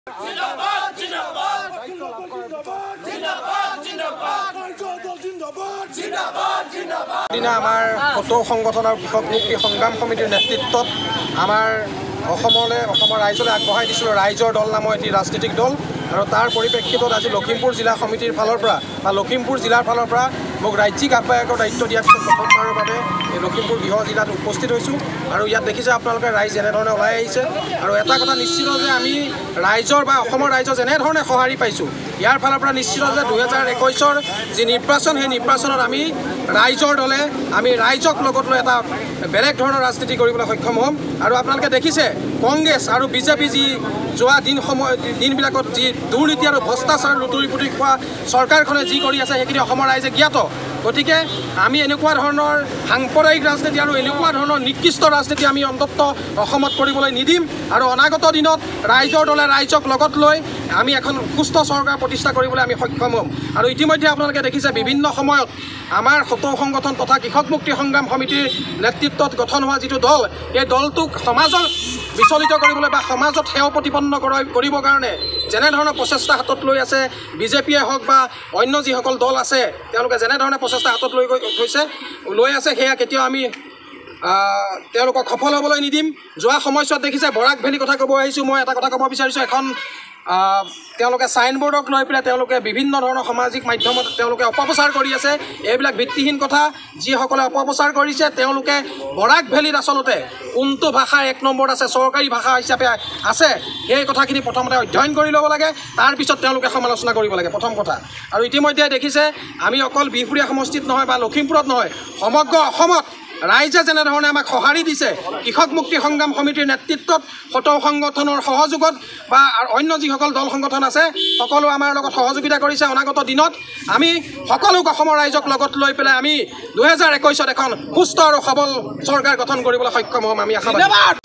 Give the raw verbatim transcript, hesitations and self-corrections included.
দিনা আমাৰ কটো সংগঠন আৰু কৃষক মুক্তি সংগ্ৰাম সমিতিৰ নেতৃত্বত আমাৰ অসমলে অসমৰ ৰাইজলৈ আগবঢ়াই দিছিলোঁ ৰাইজৰ দল নামৰ এটি ৰাজনৈতিক দল আৰু তাৰ পৰিপ্ৰেক্ষিতত আজি লখিমপুৰ জিলা সমিতিৰ ফালৰ পৰা বা লখিমপুৰ জিলাৰ ফালৰ পৰা মোক ৰাজ্যিক আহ্বায়কৰ দায়িত্ব দিয়াৰ পিছত প্ৰথমবাৰৰ বাবে এই লখিমপুৰ গৃহ জিলাত উপস্থিত হৈছোঁ আৰু ইয়াত দেখিছে আপোনালোকে ৰাইজ যেনেধৰণে ওলাই আহিছে আৰু এটা কথা নিশ্চিত যে আমি ৰাইজৰ বা অসমৰ ৰাইজৰ যেনেধৰণে সঁহাৰি পাইছোঁ ইয়াৰ ফালৰ পৰা নিশ্চিত যে দুহেজাৰ একৈছৰ যি নিৰ্বাচন সেই নিৰ্বাচনত আমি ৰাইজৰ দলে আমি ৰাইজক লগত লৈ এটা বেলেগ ধৰণৰ ৰাজনীতি কৰিবলৈ সক্ষম হ'ম আৰু আপোনালোকে দেখিছে কংগ্ৰেছ আৰু বিজেপি যি যোৱা দিন সময় দিনবিলাকত যি দুৰ্নীতি আৰু ভ্ৰষ্টাচাৰ লুটুৰি পুটুৰি খোৱা চৰকাৰখনে যি কৰি আছে সেইখিনি অসমৰ ৰাইজে জ্ঞাত গতিকে আমি এনেকুৱা ধৰণৰ সাম্প্ৰদায়িক ৰাজনীতি আৰু এনেকুৱা ধৰণৰ নিকৃষ্ট ৰাজনীতি আমি অন্ততঃ অসমত কৰিবলৈ নিদিম আৰু অনাগত দিনত ৰাইজৰ দলে ৰাইজক লগত লৈ আমি এখন সুস্থ চৰকাৰ প্ৰতিষ্ঠা কৰিবলৈ আমি সক্ষম হ'ম আৰু ইতিমধ্যে আপোনালোকে দেখিছে বিভিন্ন সময়ত আমাৰ কটো সংগঠন তথা কৃষক মুক্তি সংগ্ৰাম সমিতিৰ নেতৃত্বত গঠন হোৱা যিটো দল এই দলটোক সমাজক বিচলিত কৰিবলৈ বা সমাজত সেৱা প্ৰতিপন্ন কৰিবৰ কাৰণে যেনেধৰণৰ প্ৰচেষ্টা হাতত লৈ আছে বিজেপিয়ে হওক বা অন্য যিসকল দল আছে তেওঁলোকে যেনেধৰণে প্ৰচেষ্টা হাতত লৈ গৈছে লৈ আছে সেয়া কেতিয়াও আমি তেওঁলোকক সফল হ'বলৈ নিদিম যোৱা সময়ছোৱাত দেখিছে বৰাক ভেলী কথা ক'ব আহিছোঁ মই এটা কথা ক'ব বিচাৰিছোঁ এখন তেওঁলোকে চাইনবোৰ্ডক লৈ পেলাই তেওঁলোকে বিভিন্ন ধৰণৰ সামাজিক মাধ্যমত তেওঁলোকে অপপ্ৰচাৰ কৰি আছে এইবিলাক ভিত্তিহীন কথা যিসকলে অপপ্ৰচাৰ কৰিছে তেওঁলোকে বৰাক ভেলীত আচলতে কোনটো ভাষা এক নম্বৰত আছে চৰকাৰী ভাষা হিচাপে আছে সেই কথাখিনি প্ৰথমতে অধ্যয়ন কৰি ল'ব লাগে তাৰপিছত তেওঁলোকে সমালোচনা কৰিব লাগে প্ৰথম কথা আৰু ইতিমধ্যে দেখিছে আমি অকল বিহপুৰীয়া সমষ্টিত নহয় বা লখিমপুৰত নহয় সমগ্ৰ অসমত ৰাইজে যেনেধৰণে আমাক সঁহাৰি দিছে কৃষক মুক্তি সংগ্ৰাম সমিতিৰ নেতৃত্বত কটো সংগঠনৰ সহযোগত বা অন্য যিসকল দল সংগঠন আছে সকলো আমাৰ লগত সহযোগিতা কৰিছে অনাগত দিনত আমি সকলোক অসমৰ ৰাইজক লগত লৈ পেলাই আমি দুহেজাৰ একৈছত এখন সুস্থ আৰু সবল চৰকাৰ গঠন কৰিবলৈ সক্ষম হ'ম আমি আশাবাদী